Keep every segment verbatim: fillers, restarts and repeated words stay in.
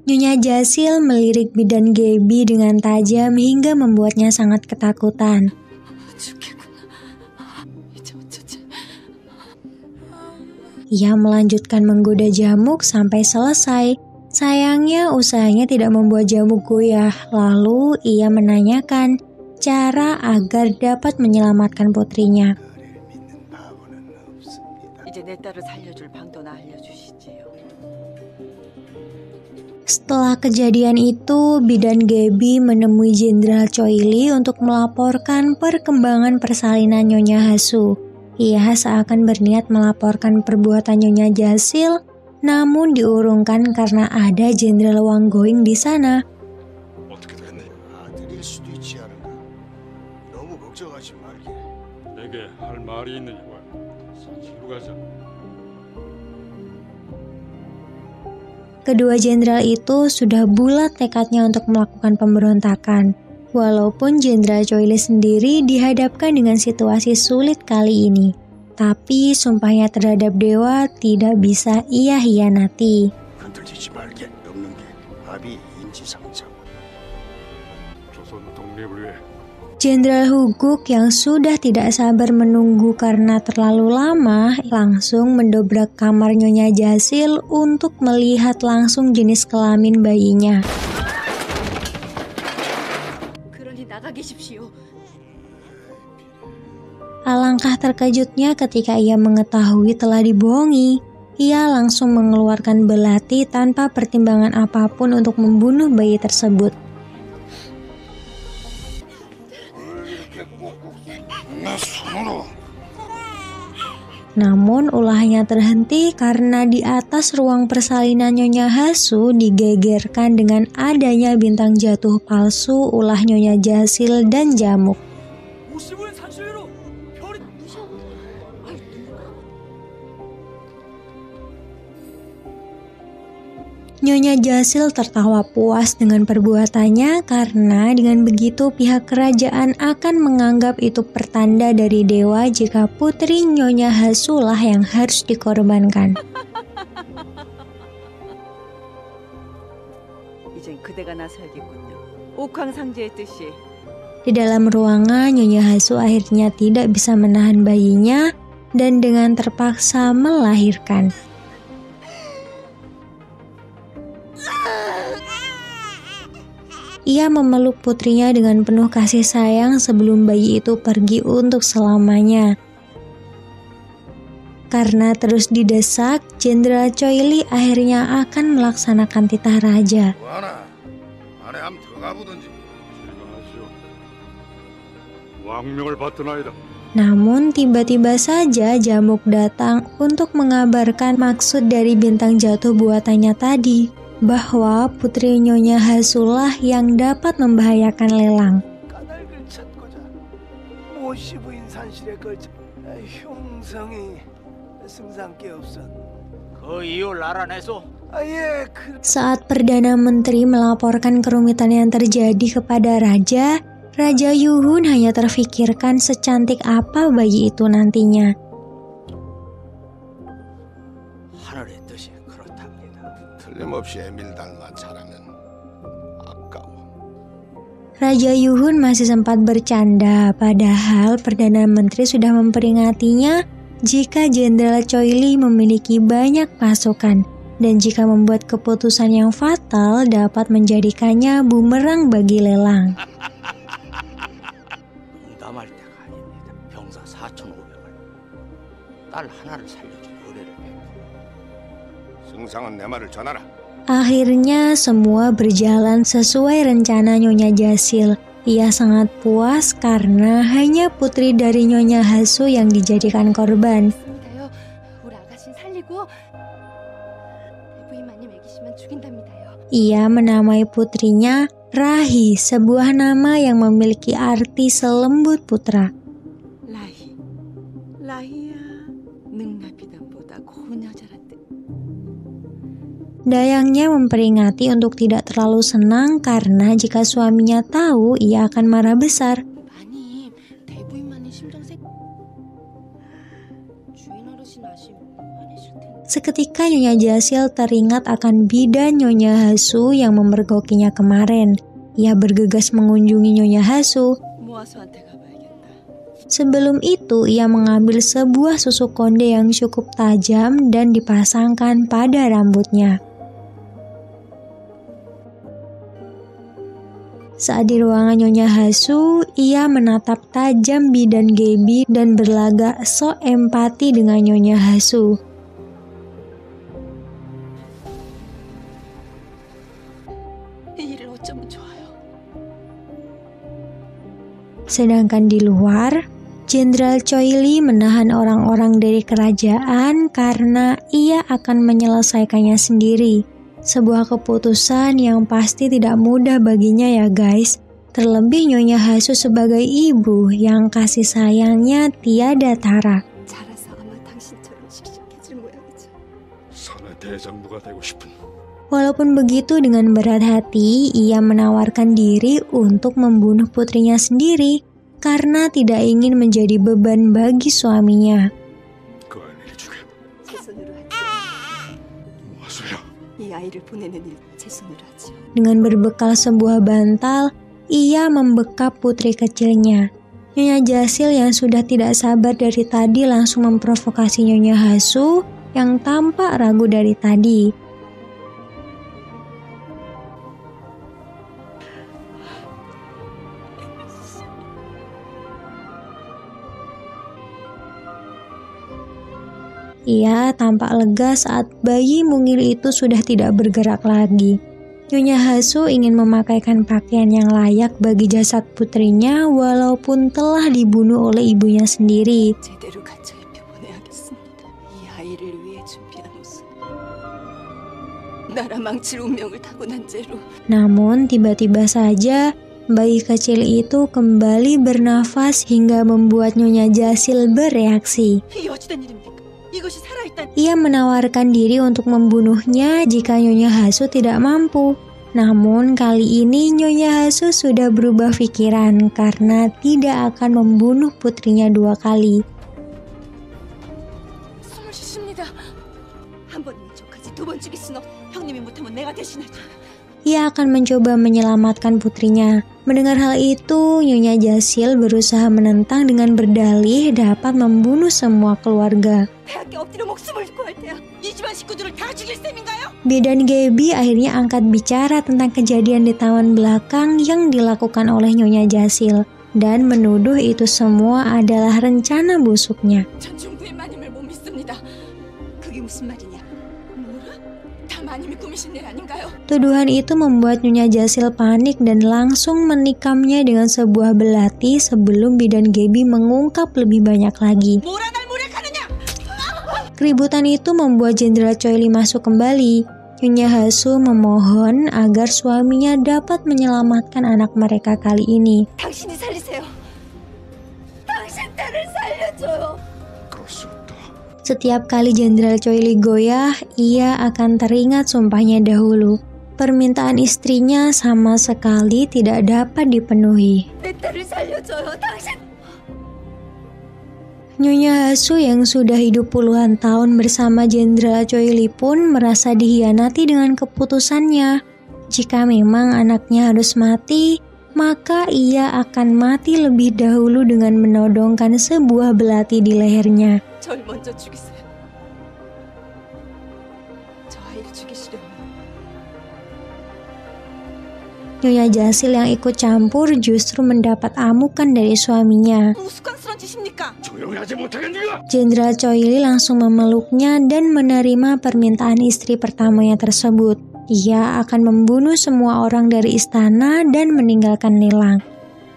Nyonya Jasil melirik bidan Gaby dengan tajam hingga membuatnya sangat ketakutan. Ia melanjutkan menggoda Jamuk sampai selesai. Sayangnya usahanya tidak membuat Jamuk goyah. Lalu ia menanyakan cara agar dapat menyelamatkan putrinya. Setelah kejadian itu, bidan Gaby menemui Jenderal Choi Lee untuk melaporkan perkembangan persalinan Nyonya Hasu. Ia seakan berniat melaporkan perbuatan Nyonya Jasil, namun diurungkan karena ada Jenderal Wang Going di sana. Kedua jenderal itu sudah bulat tekadnya untuk melakukan pemberontakan. Walaupun Jenderal Choi Lee sendiri dihadapkan dengan situasi sulit kali ini, tapi sumpahnya terhadap dewa tidak bisa ia hianati. Jenderal Huguk yang sudah tidak sabar menunggu karena terlalu lama, langsung mendobrak kamar Nyonya Jasil untuk melihat langsung jenis kelamin bayinya. Alangkah terkejutnya ketika ia mengetahui telah dibohongi. Ia langsung mengeluarkan belati tanpa pertimbangan apapun untuk membunuh bayi tersebut. Namun ulahnya terhenti karena di atas ruang persalinan Nyonya Hasu digegerkan dengan adanya bintang jatuh palsu ulah Nyonya Jasil dan Jamuk. Nyonya Jasil tertawa puas dengan perbuatannya karena dengan begitu pihak kerajaan akan menganggap itu pertanda dari dewa jika putri Nyonya Hasu lah yang harus dikorbankan. Di dalam ruangan, Nyonya Hasu akhirnya tidak bisa menahan bayinya dan dengan terpaksa melahirkan. Ia memeluk putrinya dengan penuh kasih sayang sebelum bayi itu pergi untuk selamanya. Karena terus didesak, Jenderal Choi Lee akhirnya akan melaksanakan titah raja. Namun tiba-tiba saja Jamuk datang untuk mengabarkan maksud dari bintang jatuh buatannya tadi, bahwa putri Nyonya Hasulah yang dapat membahayakan lelang. Saat Perdana Menteri melaporkan kerumitan yang terjadi kepada Raja, Raja Yuhun hanya terfikirkan secantik apa bayi itu nantinya. Raja Yuhun masih sempat bercanda, padahal Perdana Menteri sudah memperingatinya jika Jenderal Choi Lee memiliki banyak pasukan dan jika membuat keputusan yang fatal dapat menjadikannya bumerang bagi lelang. Akhirnya semua berjalan sesuai rencana Nyonya Jasil. Ia sangat puas karena hanya putri dari Nyonya Hasu yang dijadikan korban. Ia menamai putrinya Rahi, sebuah nama yang memiliki arti selembut putra. Dayangnya memperingati untuk tidak terlalu senang karena jika suaminya tahu ia akan marah besar. Seketika Nyonya Jasil teringat akan bidan Nyonya Hasu yang memergokinya kemarin. Ia bergegas mengunjungi Nyonya Hasu. Sebelum itu, ia mengambil sebuah susuk konde yang cukup tajam dan dipasangkan pada rambutnya. Saat di ruangan Nyonya Hasu, ia menatap tajam bidan Gaby dan berlagak sok empati dengan Nyonya Hasu. Sedangkan di luar, Jenderal Choi Li menahan orang-orang dari kerajaan karena ia akan menyelesaikannya sendiri. Sebuah keputusan yang pasti tidak mudah baginya ya guys. Terlebih Nyonya Hasu sebagai ibu yang kasih sayangnya tiada tara. Walaupun begitu, dengan berat hati ia menawarkan diri untuk membunuh putrinya sendiri karena tidak ingin menjadi beban bagi suaminya. Dengan berbekal sebuah bantal, ia membekap putri kecilnya. Nyonya Jasil yang sudah tidak sabar dari tadi langsung memprovokasi Nyonya Hasu yang tampak ragu dari tadi. Ia tampak lega saat bayi mungil itu sudah tidak bergerak lagi. Nyonya Hasu ingin memakaikan pakaian yang layak bagi jasad putrinya walaupun telah dibunuh oleh ibunya sendiri. Namun tiba-tiba saja bayi kecil itu kembali bernafas hingga membuat Nyonya Jasil bereaksi. Ia menawarkan diri untuk membunuhnya jika Nyonya Hasu tidak mampu. Namun kali ini Nyonya Hasu sudah berubah pikiran karena tidak akan membunuh putrinya dua kali. Ia akan mencoba menyelamatkan putrinya. Mendengar hal itu, Nyonya Jasil berusaha menentang dengan berdalih dapat membunuh semua keluarga. Bidan Gaby akhirnya angkat bicara tentang kejadian di tahun belakang yang dilakukan oleh Nyonya Jasil dan menuduh itu semua adalah rencana busuknya. Tuduhan itu membuat Nyonya Jasil panik dan langsung menikamnya dengan sebuah belati sebelum bidan Gaby mengungkap lebih banyak lagi. Keributan itu membuat Jenderal Choi Li masuk kembali. Nyonya Hasu memohon agar suaminya dapat menyelamatkan anak mereka kali ini. Setiap kali Jenderal Choi Li goyah, ia akan teringat sumpahnya dahulu. Permintaan istrinya sama sekali tidak dapat dipenuhi. Nyonya Hasu yang sudah hidup puluhan tahun bersama Jenderal Choi Li pun merasa dikhianati dengan keputusannya. Jika memang anaknya harus mati, maka ia akan mati lebih dahulu dengan menodongkan sebuah belati di lehernya. Nyonya Jasil yang ikut campur justru mendapat amukan dari suaminya. Jenderal Choi Li langsung memeluknya dan menerima permintaan istri pertamanya tersebut. Ia akan membunuh semua orang dari istana dan meninggalkan Nilang.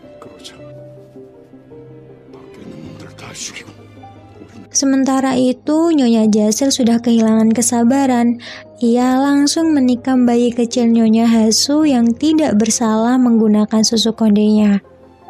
Sementara itu, Nyonya Jasil sudah kehilangan kesabaran. Ia langsung menikam bayi kecil Nyonya Hasu yang tidak bersalah menggunakan susu kondenya.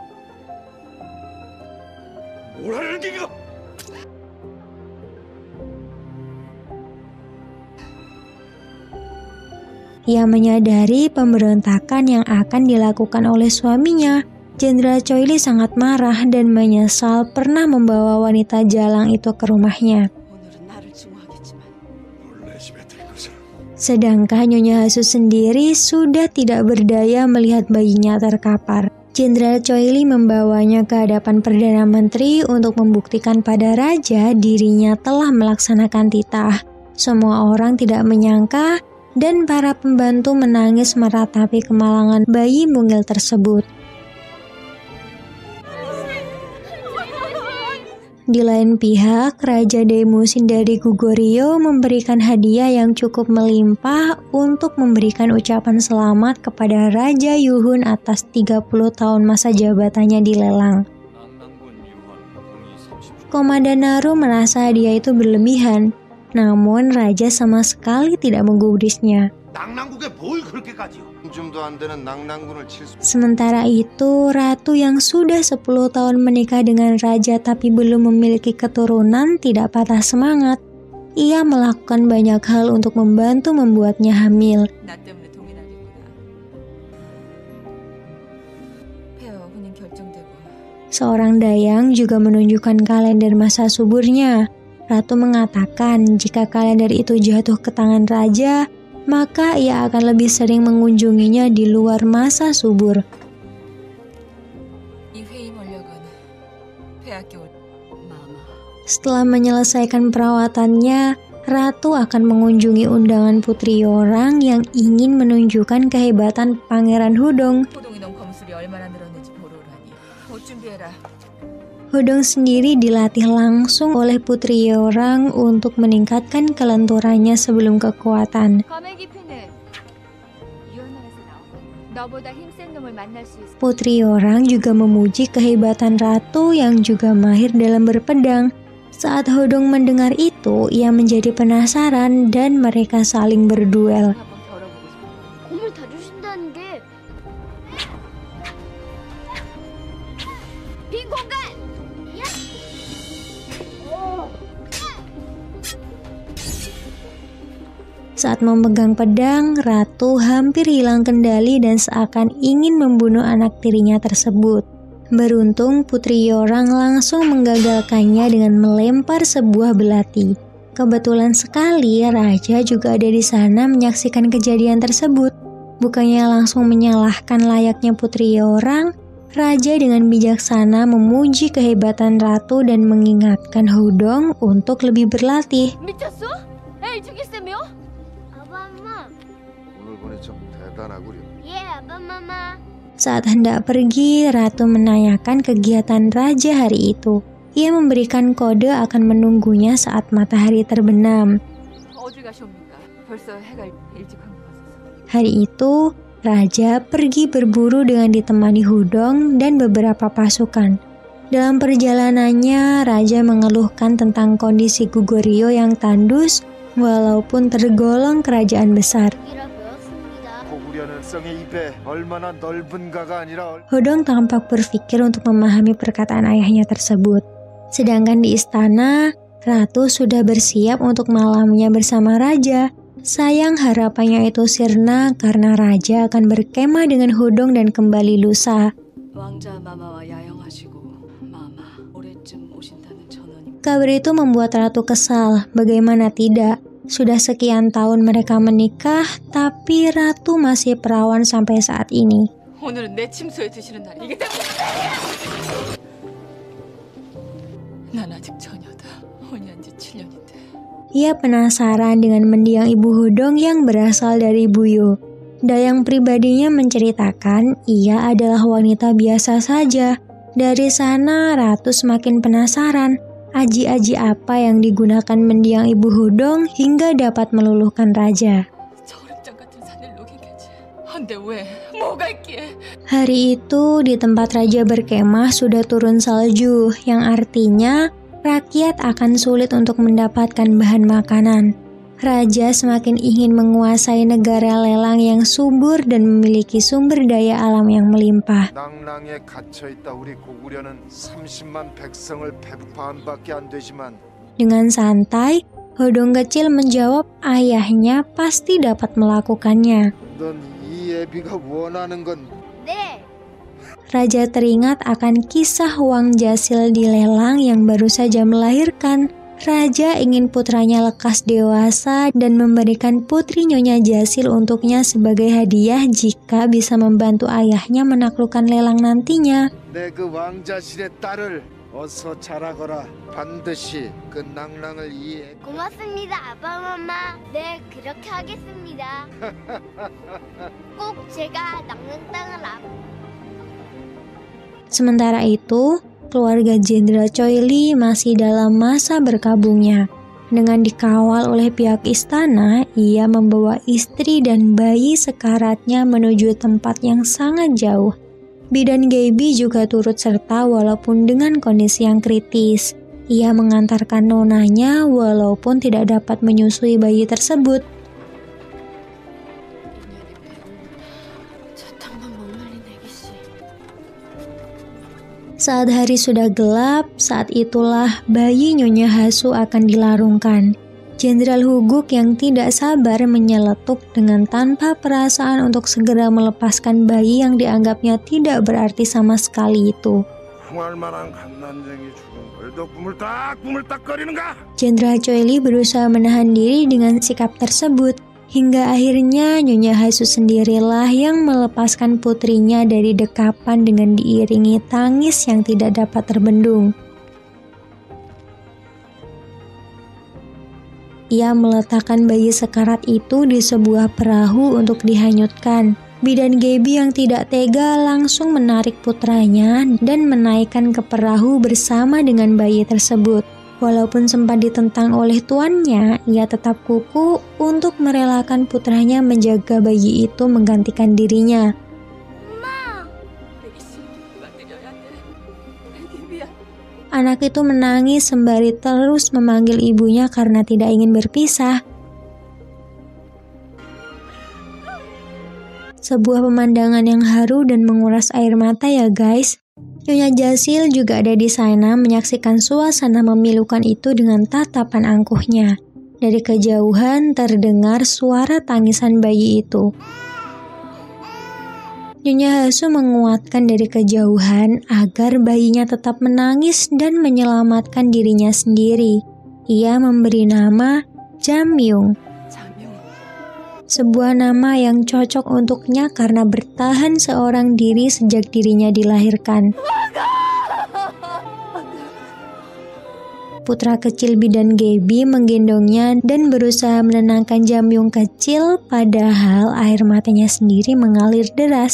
Ia menyadari pemberontakan yang akan dilakukan oleh suaminya. Jenderal Choi Li sangat marah dan menyesal pernah membawa wanita jalang itu ke rumahnya. Sedangkan Nyonya Hasu sendiri sudah tidak berdaya melihat bayinya terkapar. Jenderal Choi Li membawanya ke hadapan Perdana Menteri untuk membuktikan pada raja dirinya telah melaksanakan titah. Semua orang tidak menyangka dan para pembantu menangis meratapi kemalangan bayi mungil tersebut. Di lain pihak, Raja Daemusin dari Goguryeo memberikan hadiah yang cukup melimpah untuk memberikan ucapan selamat kepada Raja Yuhun atas tiga puluh tahun masa jabatannya di lelang. Komandan Naru merasa hadiah itu berlebihan, namun Raja sama sekali tidak menggubrisnya. Sementara itu, Ratu yang sudah sepuluh tahun menikah dengan Raja tapi belum memiliki keturunan tidak patah semangat. Ia melakukan banyak hal untuk membantu membuatnya hamil. Seorang dayang juga menunjukkan kalender masa suburnya. Ratu mengatakan jika kalender itu jatuh ke tangan Raja, maka ia akan lebih sering mengunjunginya di luar masa subur. Setelah menyelesaikan perawatannya, Ratu akan mengunjungi undangan putri Yorang yang ingin menunjukkan kehebatan Pangeran Hudong. Hudong sendiri dilatih langsung oleh putri Yorang untuk meningkatkan kelenturannya sebelum kekuatan. Putri Yorang juga memuji kehebatan Ratu yang juga mahir dalam berpedang. Saat Hudong mendengar itu, ia menjadi penasaran dan mereka saling berduel. Saat memegang pedang, Ratu hampir hilang kendali dan seakan ingin membunuh anak tirinya tersebut. Beruntung Putri Yorang langsung menggagalkannya dengan melempar sebuah belati. Kebetulan sekali Raja juga ada di sana menyaksikan kejadian tersebut. Bukannya langsung menyalahkan layaknya Putri Yorang, Raja dengan bijaksana memuji kehebatan Ratu dan mengingatkan Hudong untuk lebih berlatih. Saat hendak pergi, Ratu menanyakan kegiatan Raja hari itu. Ia memberikan kode akan menunggunya saat matahari terbenam. Hari itu, Raja pergi berburu dengan ditemani Hudong dan beberapa pasukan. Dalam perjalanannya, Raja mengeluhkan tentang kondisi Goguryeo yang tandus walaupun tergolong kerajaan besar. Hudong tampak berpikir untuk memahami perkataan ayahnya tersebut. Sedangkan di istana, Ratu sudah bersiap untuk malamnya bersama Raja. Sayang harapannya itu sirna karena Raja akan berkemah dengan Hudong dan kembali lusa. Kabar itu membuat Ratu kesal. Bagaimana tidak? Sudah sekian tahun mereka menikah, tapi Ratu masih perawan sampai saat ini. Ia penasaran dengan mendiang Ibu Hudong yang berasal dari Buyo. Dayang pribadinya menceritakan ia adalah wanita biasa saja. Dari sana Ratu semakin penasaran. Aji-aji apa yang digunakan mendiang Ibu Hudong hingga dapat meluluhkan Raja. Hari itu di tempat Raja berkemah sudah turun salju, yang artinya rakyat akan sulit untuk mendapatkan bahan makanan. Raja semakin ingin menguasai negara lelang yang subur dan memiliki sumber daya alam yang melimpah. Dengan santai, Hudong kecil menjawab ayahnya pasti dapat melakukannya. Raja teringat akan kisah Wang Jasil di lelang yang baru saja melahirkan. Raja ingin putranya lekas dewasa dan memberikan putri Nyonya Jasil untuknya sebagai hadiah jika bisa membantu ayahnya menaklukkan lelang nantinya. 내 그 왕자실의 딸을 어서 자라거라. 반드시 그 낭랑을 이해. 고맙습니다, 아빠, 엄마. 네, 그렇게 하겠습니다. 꼭 제가 낭랑 땅을 앞. Sementara itu, keluarga Jenderal Choi Li masih dalam masa berkabungnya. Dengan dikawal oleh pihak istana, ia membawa istri dan bayi sekaratnya menuju tempat yang sangat jauh. Bidan Gaby juga turut serta walaupun dengan kondisi yang kritis. Ia mengantarkan nonanya walaupun tidak dapat menyusui bayi tersebut. Saat hari sudah gelap, saat itulah bayi Nyonya Hasu akan dilarungkan. Jenderal Huguk yang tidak sabar menyeletuk dengan tanpa perasaan untuk segera melepaskan bayi yang dianggapnya tidak berarti sama sekali itu. Jenderal Choi Li berusaha menahan diri dengan sikap tersebut. Hingga akhirnya Nyonya Hasu sendirilah yang melepaskan putrinya dari dekapan dengan diiringi tangis yang tidak dapat terbendung. Ia meletakkan bayi sekarat itu di sebuah perahu untuk dihanyutkan. Bidan Gaby yang tidak tega langsung menarik putranya dan menaikkan ke perahu bersama dengan bayi tersebut. Walaupun sempat ditentang oleh tuannya, ia tetap kukuh untuk merelakan putranya menjaga bayi itu menggantikan dirinya. Anak itu menangis sembari terus memanggil ibunya karena tidak ingin berpisah. Sebuah pemandangan yang haru dan menguras air mata ya guys. Nyonya Jasil juga ada di sana menyaksikan suasana memilukan itu dengan tatapan angkuhnya. Dari kejauhan terdengar suara tangisan bayi itu. Nyonya Hasu menguatkan dari kejauhan agar bayinya tetap menangis dan menyelamatkan dirinya sendiri. Ia memberi nama Jamyung. Sebuah nama yang cocok untuknya karena bertahan seorang diri sejak dirinya dilahirkan. Putra kecil Bidan Gaby menggendongnya dan berusaha menenangkan Jamyung kecil, padahal air matanya sendiri mengalir deras.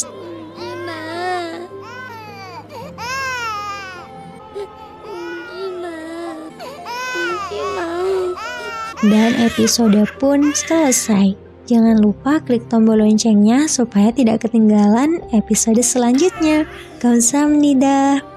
Dan episode pun selesai. Jangan lupa klik tombol loncengnya supaya tidak ketinggalan episode selanjutnya. Kamsahamnida.